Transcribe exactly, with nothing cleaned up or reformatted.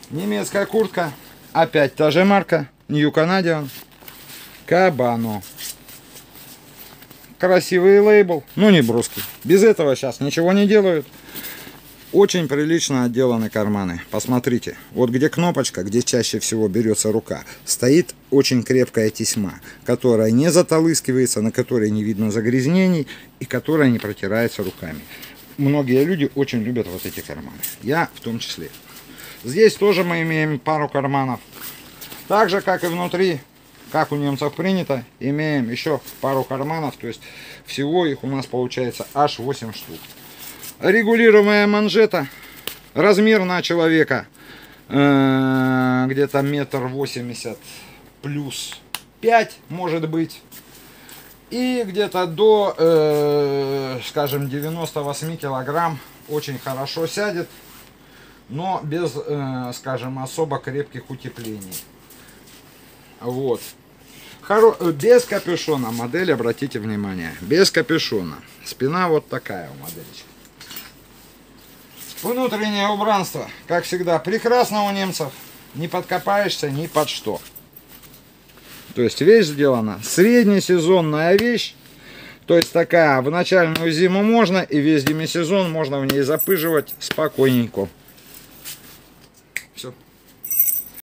Немецкая куртка. Опять та же марка. New Canadian. Кабано. Красивый лейбл. Ну не броский. Без этого сейчас ничего не делают. Очень прилично отделаны карманы. Посмотрите. Вот где кнопочка, где чаще всего берется рука, стоит очень крепкая тесьма, которая не затолыскивается, на которой не видно загрязнений и которая не протирается руками. Многие люди очень любят вот эти карманы. Я в том числе. Здесь тоже мы имеем пару карманов. Так же, как и внутри, как у немцев принято, имеем еще пару карманов. То есть всего их у нас получается аж восемь штук. Регулируемая манжета. Размер на человека э, где-то метр восемьдесят плюс пять может быть. И где-то до, э, скажем, девяноста восьми килограмм очень хорошо сядет. Но без, э, скажем, особо крепких утеплений. Вот. Хоро... Без капюшона модель, обратите внимание. Без капюшона. Спина вот такая у модельчика. Внутреннее убранство, как всегда, прекрасно у немцев. Не подкопаешься ни под что. То есть вещь сделана. Среднесезонная вещь. То есть такая, в начальную зиму можно, и весь демисезон можно в ней запыживать спокойненько.